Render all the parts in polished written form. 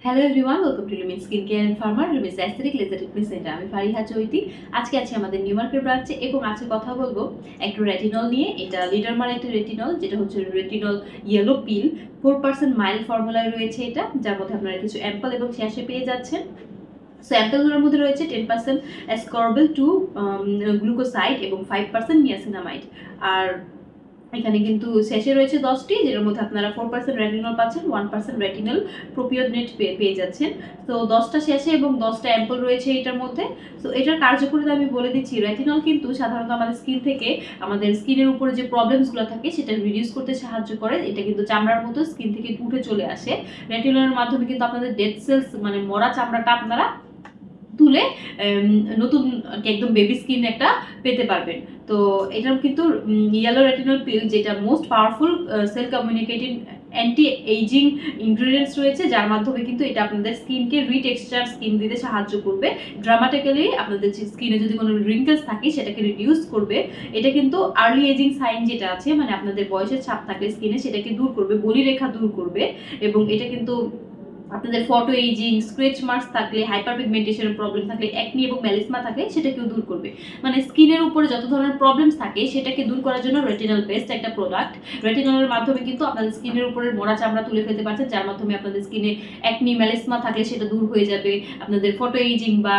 Hello everyone, welcome to Lumin skin care and ফার্মার Lumin aesthetic laser treatment centre. আমি ফারিহা চৈতি। আজকে আছি আমাদের নিউ মার্কেট ব্রাঞ্চে এবং আজকে কথা বলবো একটা রেটিনল নিয়ে। এটা লিডারমার একটা রেটিনল, যেটা হচ্ছে রেটিনল ইয়েলো পিল। 4% মাইল্ড ফর্মুলায় রয়েছে এটা, যার মধ্যে আপনারা কিছু অ্যাম্পল এবং স্যাশে পেয়ে যাচ্ছেন। সো অ্যাম্পলগুলোর মধ্যে রয়েছে 10% অ্যাসকর্বেল টু গ্লুকোসাইড এবং 5% নিয়াসিনামাইড। আর এখানে কিন্তু শেষে রয়েছে 10টি, যেটার মধ্যে আপনারা 4% রেটিনল পাচ্ছেন, 1% রেটিনল প্রোপিওনেট পেয়ে যাচ্ছেন। তো 10টা শেষে এবং 10টা অ্যাম্পল রয়েছে এটার মধ্যে। তো এটার কার্যকারিতা আমি বলে দিচ্ছি। রেটিনল কিন্তু সাধারণত আমাদের স্কিন থেকে, আমাদের স্কিনের উপরে যে প্রবলেমসগুলো থাকে সেটা রিডিউস করতে সাহায্য করে। এটা কিন্তু চামড়ার মতো স্কিন থেকে উঠে চলে আসে। রেটিনলের মাধ্যমে কিন্তু আপনাদের ডেড সেলস, মানে মরা চামড়াটা আপনারা তুলে নতুন একদম বেবি স্কিন একটা পেতে পারবেন। তো এটার কিন্তু ইয়েলো রেটিনল পিল, যেটা most powerful cell communicating anti ageing ingredients রয়েছে, যার মাধ্যমে কিন্তু এটা আপনাদের স্কিনকে রিটেক্সচার স্কিন দিতে সাহায্য করবে। ড্রামাটিক্যালি আপনাদের স্কিনে যদি কোনো রিঙ্কেলস থাকে সেটাকে রিডিউস করবে। এটা কিন্তু আর্লি এজিং সাইন যেটা আছে, মানে আপনাদের বয়সের ছাপ থাকলে স্কিনে, সেটাকে দূর করবে, বলিরেখা দূর করবে। এবং এটা কিন্তু আপনাদের ফটো এইজিং, স্ক্র্যাচ মার্কস থাকলে, হাইপার পিগমেন্টেশনের প্রবলেম থাকলে, একনি এবং ম্যালিসমা থাকলে সেটাকেও দূর করবে। মানে স্কিনের উপরে যত ধরনের প্রবলেমস থাকে সেটাকে দূর করার জন্য রেটিনল বেস্ট একটা প্রোডাক্ট। রেটিনলের মাধ্যমে কিন্তু আপনাদের স্কিনের উপরে মরা চামড়া তুলে ফেলতে পারছেন, যার মাধ্যমে আপনাদের স্কিনে একনি ম্যালিসমা থাকলে সেটা দূর হয়ে যাবে। আপনাদের ফটো এইজিং বা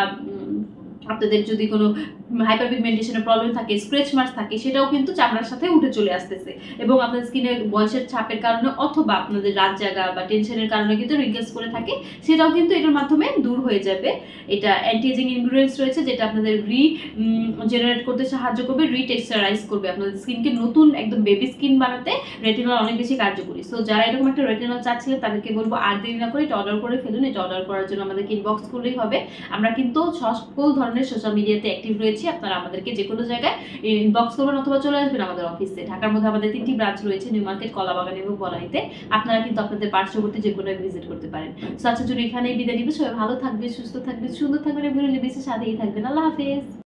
আপনাদের যদি কোনো হাইপার পিগমেন্টেশনের প্রবলেম থাকে, স্ক্র্যাচ মার্কস থাকে, সেটাও কিন্তু চামড়ার সাথে উঠে চলে আসতেছে। এবং আপনাদের স্কিনের বয়সের ছাপের কারণে অথবা আপনাদের রাত জাগা বা টেনশনের কারণে কিন্তু রিঙ্কেলস করে থাকে, সেটাও কিন্তু এটার মাধ্যমে দূর হয়ে যাবে। এটা অ্যান্টি এজিং ইনগ্রিডিয়েন্টস রয়েছে, যেটা আপনাদের জেনারেট করতে সাহায্য করবে, রিটেক্সচারাইজ করবে আপনাদের স্কিনকে নতুন একদম বেবি স্কিন বানাতে রেটিনল অনেক বেশি কার্যকরী। সো যারা এরকম একটা রেটিনল চাচ্ছিলেন তাদেরকে বলবো আর দেরি না করে এটা অর্ডার করে ফেলুন। এটা অর্ডার করার জন্য আমাদেরকে ইনবক্স করলেই হবে। আমরা কিন্তু সকল ধরনের সোশ্যাল মিডিয়াতে অ্যাক্টিভ রয়েছি। আপনারা আমাদেরকে যে কোনো জায়গায় ইনবক্স করবেন অথবা চলে আসবেন আমাদের অফিসে। ঢাকার মধ্যে আমাদের 3টি ব্রাঞ্চ রয়েছে, নিউ মার্কেট, কলাবাগান এবং বনানীতে। আপনারা কিন্তু আপনাদের পার্শ্ববর্তী যে কোনো ভিজিট করতে পারেন। সো আজকের জন্য এখানেই বিদায় নিবে। সবাই ভালো থাকবে, সুস্থ থাকবে, সুন্দর থাকবেন এবং বেশি সাথেই থাকবেন। আল্লাহ হাফেজ।